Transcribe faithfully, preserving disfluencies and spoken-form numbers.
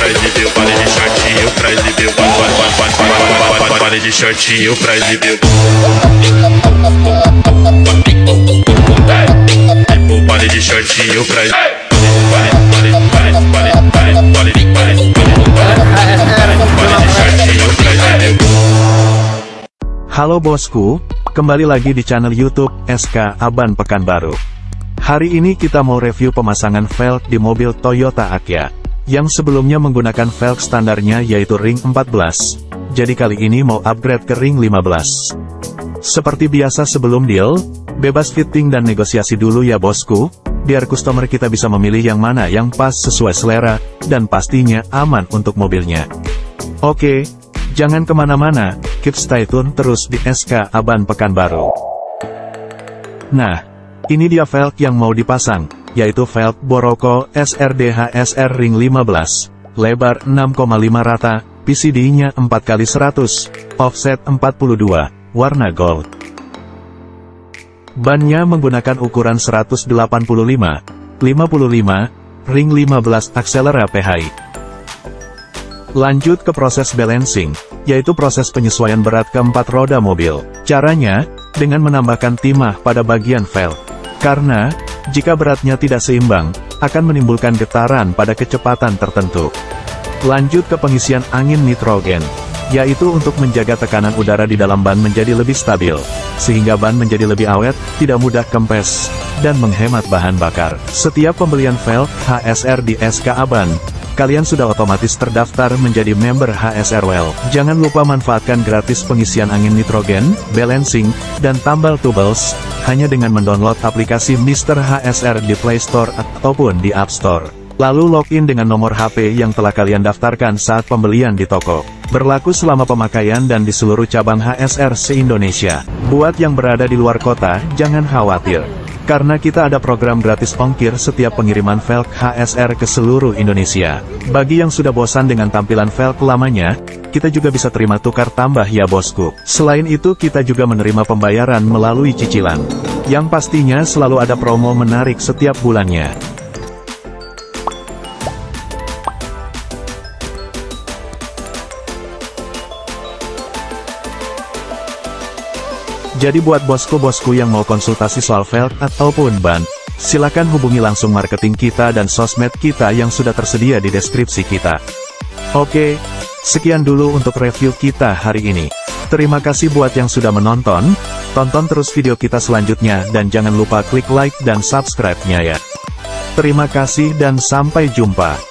pra exibir, pare de shortinho pra exibir, pare de shortinho pra exibir. Pare de shortinho pra exibir. Halo bosku, kembali lagi di channel YouTube S K Aban Pekanbaru. Hari ini kita mau review pemasangan velg di mobil Toyota Agya, yang sebelumnya menggunakan velg standarnya yaitu ring empat belas, jadi kali ini mau upgrade ke ring lima belas. Seperti biasa sebelum deal, bebas fitting dan negosiasi dulu ya bosku, biar customer kita bisa memilih yang mana yang pas sesuai selera, dan pastinya aman untuk mobilnya. Oke, jangan kemana-mana, keep stay tune terus di S K Aban Pekanbaru. Nah, ini dia velg yang mau dipasang, yaitu velg Boroko S R D H S R ring lima belas, lebar enam koma lima rata, P C D-nya empat kali seratus, offset empat puluh dua, warna gold. Bannya menggunakan ukuran seratus delapan puluh lima, lima puluh lima, ring lima belas akselera P H I. Lanjut ke proses balancing, yaitu proses penyesuaian berat keempat roda mobil. Caranya, dengan menambahkan timah pada bagian velg. Karena, jika beratnya tidak seimbang, akan menimbulkan getaran pada kecepatan tertentu. Lanjut ke pengisian angin nitrogen, yaitu untuk menjaga tekanan udara di dalam ban menjadi lebih stabil, sehingga ban menjadi lebih awet, tidak mudah kempes, dan menghemat bahan bakar. Setiap pembelian velg H S R di S K Aban, kalian sudah otomatis terdaftar menjadi member H S R Well. Jangan lupa manfaatkan gratis pengisian angin nitrogen, balancing, dan tambal tools, hanya dengan mendownload aplikasi Mister H S R di Play Store ataupun di App Store. Lalu login dengan nomor H P yang telah kalian daftarkan saat pembelian di toko. Berlaku selama pemakaian dan di seluruh cabang H S R se-Indonesia. Buat yang berada di luar kota, jangan khawatir, karena kita ada program gratis ongkir setiap pengiriman velg H S R ke seluruh Indonesia. Bagi yang sudah bosan dengan tampilan velg lamanya, kita juga bisa terima tukar tambah ya bosku. Selain itu kita juga menerima pembayaran melalui cicilan, yang pastinya selalu ada promo menarik setiap bulannya. Jadi buat bosku-bosku yang mau konsultasi soal velg ataupun ban, silakan hubungi langsung marketing kita dan sosmed kita yang sudah tersedia di deskripsi kita. Oke, sekian dulu untuk review kita hari ini. Terima kasih buat yang sudah menonton, tonton terus video kita selanjutnya dan jangan lupa klik like dan subscribe-nya ya. Terima kasih dan sampai jumpa.